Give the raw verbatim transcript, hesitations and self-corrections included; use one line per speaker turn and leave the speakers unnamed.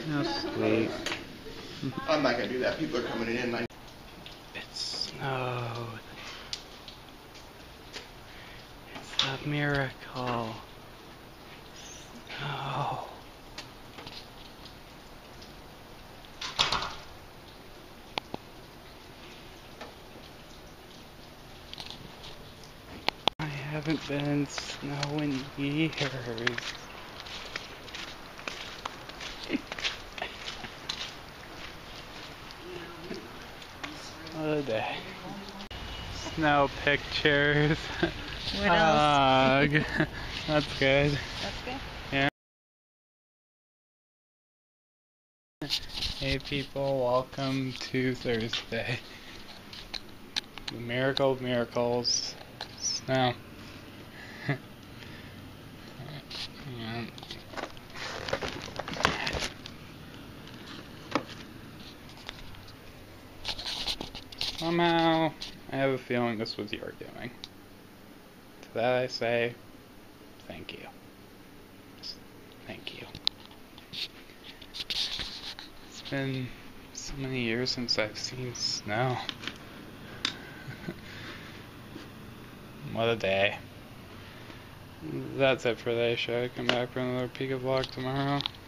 How sweet.
I'm not gonna do that. People are coming in. I
It snowed. It's a miracle. Snow. I haven't been in snow in years. What a day. Snow pictures.
What
Hug.
else?
That's good.
That's good.
Yeah. Hey people, welcome to Thursday. The miracle of miracles. Snow. Yeah. Somehow, I have a feeling this was your doing. To that I say, thank you. Just thank you. It's been so many years since I've seen snow. What a day. That's it for today's show. Come back for another Pika vlog tomorrow.